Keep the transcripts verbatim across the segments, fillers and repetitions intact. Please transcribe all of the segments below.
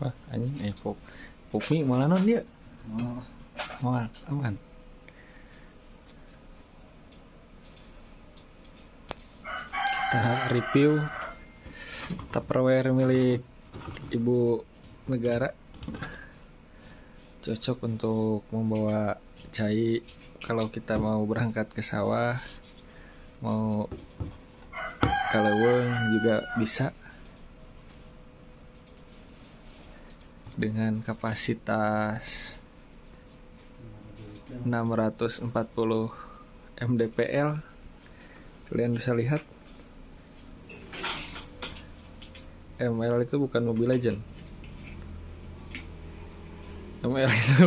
Wah anjing eh pop pop mie malah non dia Oh, malah aman. Kita review Tupperware milik ibu negara, cocok untuk membawa cai kalau kita mau berangkat ke sawah, mau ke leuweung juga bisa. Dengan kapasitas enam ratus empat puluh mdpl, kalian bisa lihat ml itu bukan Mobile Legend. ml itu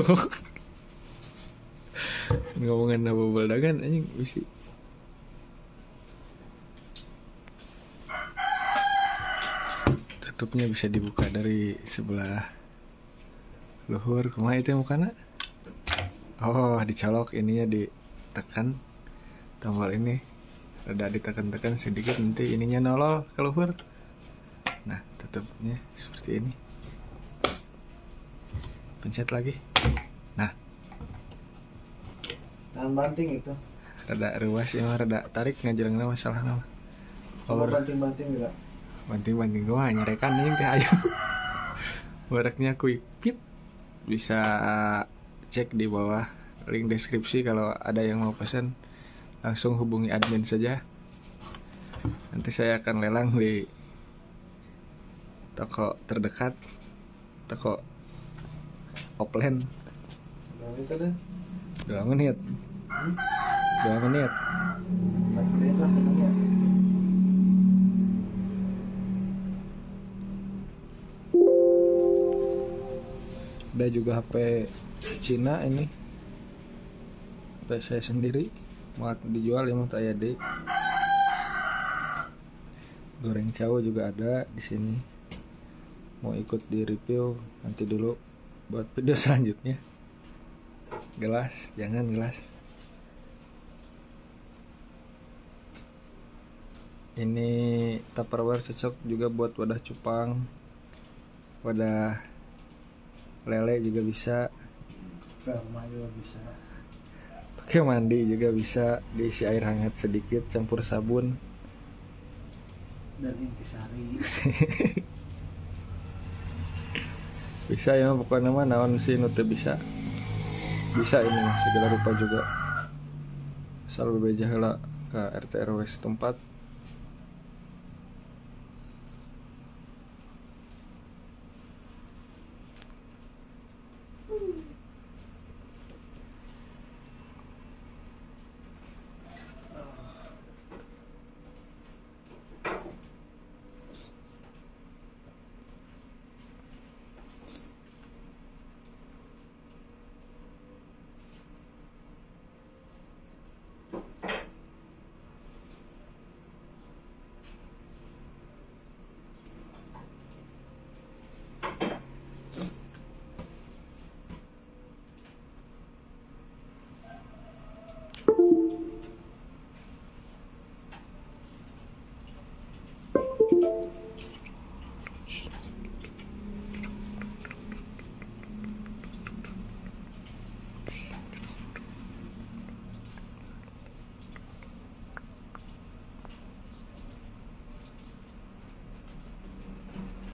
ngomongin double dagan anjing bisi. Tutupnya bisa dibuka dari sebelah luhur. Kumaha itu mukana? Oh, dicolok, ininya ditekan tombol ini. Rada ditekan-tekan sedikit, nanti ininya nolol ke luhur. Nah, tutupnya seperti ini. Pencet lagi. Nah, tahan banting itu. rada ruas ya, rada tarik ngajelengna masalah nama. Kalau banting-banting enggak? Banting-banting gua nyarekan anjing teh ayo. Mereknya Quick Fit. Bisa cek di bawah link deskripsi kalau ada yang mau pesan, langsung hubungi admin saja. Nanti saya akan lelang di toko terdekat, toko offline. Sudah itu deh. Dua menit. Hmm? Dua menit. empat menit lah sebenarnya. Ada juga H P Cina ini, H P saya sendiri, mau dijual ya mau tak ya deh. Goreng cawo juga ada di sini. Mau ikut di review nanti dulu buat video selanjutnya. Gelas, jangan gelas. Ini Tupperware cocok juga buat wadah cupang, wadah lele juga bisa, Ke rumah juga bisa. pakai mandi juga bisa, diisi air hangat sedikit campur sabun. Dan intisari. Bisa ya pokoknya mah naon sih nu teu bisa. Bisa ini mah segala rupa juga. Asal bebeja heula ka R T R W setempat.